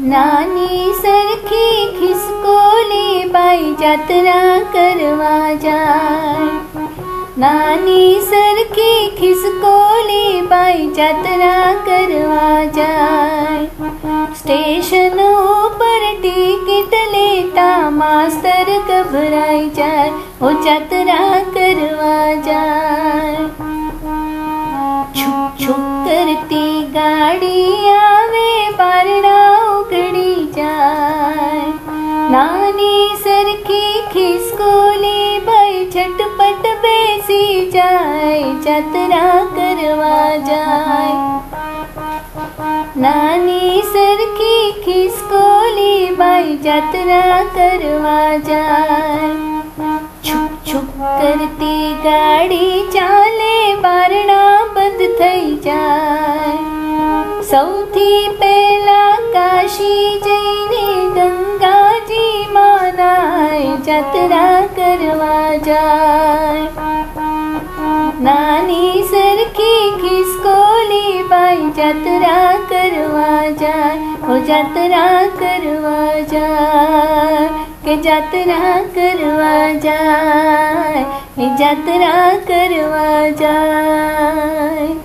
नानी सरखी खिसकोली बाई जात्रा करवा जाए। नानी सरखी खिसकोली बाई जात्रा करवा जाए। स्टेशन ऊपर टिकट लेता मास्टर घबराई जाए, वो जात्रा करवा जाए। छुक छुक करती गाड़ी आवे, बारना उगड़ी जाए। नानी सरखी खिसकोली बाई झटपट बेसी जाए, जात्रा करवा जाए। नानी सरखी खिसकोली बाई जात्रा करवा जाए। छुक छुक करती गाड़ी चाले, बारना बंद थई जाए। सौथी पहला काशी जईने गंगाजी मानाए, जात्रा करवा जाए। नानी सरखी खिसकोली बाई जात्रा करवा जाए, वो जात्रा करवा जाए, के जात्रा करवा जाए, जात्रा करवा जाए।